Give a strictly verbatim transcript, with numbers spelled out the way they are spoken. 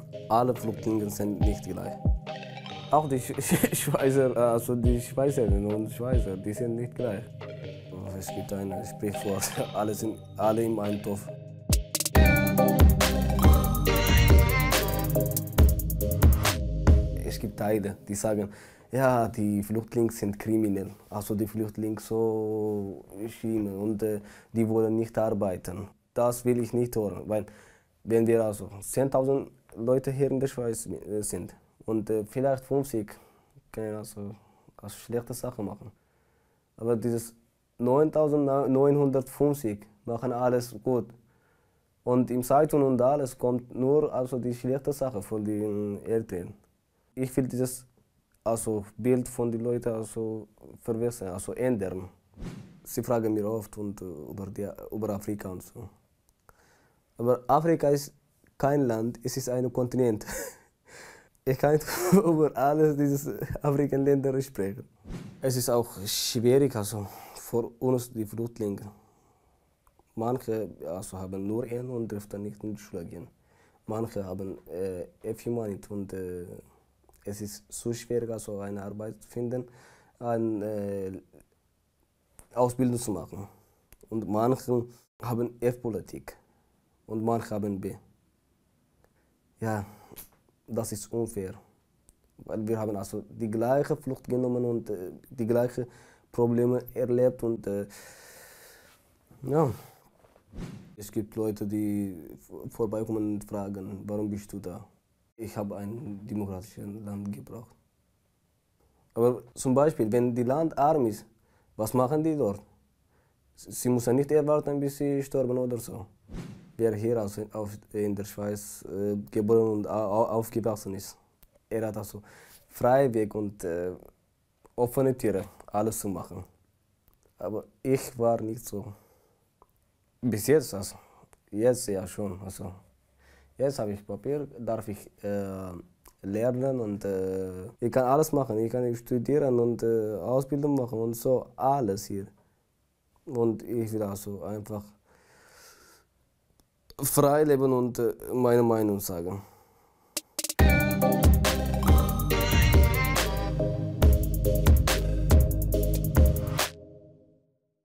Alle Flüchtlinge sind nicht gleich. Auch die Sch Schweizer, also die Schweizerinnen und Schweizer, die sind nicht gleich. Es gibt ein Sprichwort, alle sind alle im einen Topf. Es gibt Teile, die sagen, ja, die Flüchtlinge sind kriminell, also die Flüchtlinge so schlimm und äh, die wollen nicht arbeiten. Das will ich nicht hören, weil wenn wir also zehntausend Leute hier in der Schweiz äh, sind und äh, vielleicht fünfzig können also, also schlechte Sachen machen, aber dieses neuntausendneunhundertfünfzig machen alles gut. Und im Zeitung und alles kommt nur also die schlechte Sache von den Eltern. Ich will dieses also Bild von den Leuten also verwässern, also ändern. Sie fragen mich oft und, uh, über, die, über Afrika und so. Aber Afrika ist kein Land, es ist ein Kontinent. Ich kann nicht über alle diese afrikanischen Länder sprechen. Es ist auch schwierig also für uns, die Flüchtlinge. Manche also, haben nur einen und dürfen nicht in die Schule gehen. Manche haben äh, F-Humanit und äh, es ist so schwierig, also eine Arbeit zu finden, eine äh, Ausbildung zu machen. Und manche haben F-Politik und manche haben B. Ja, das ist unfair, weil wir haben also die gleiche Flucht genommen und äh, die gleichen Probleme erlebt und äh, ja. Es gibt Leute, die vorbeikommen und fragen, warum bist du da? Ich habe ein demokratisches Land gebraucht. Aber zum Beispiel, wenn die Land arm ist, was machen die dort? Sie müssen nicht erwarten, bis sie sterben oder so. Wer hier also in der Schweiz äh, geboren und aufgewachsen ist, er hat also freien Weg und äh, offene Türe, alles zu machen. Aber ich war nicht so. Bis jetzt, also jetzt ja schon. Also jetzt habe ich Papier, darf ich äh, lernen und äh, ich kann alles machen. Ich kann studieren und äh, Ausbildung machen und so alles hier. Und ich will also einfach frei leben und äh, meine Meinung sagen.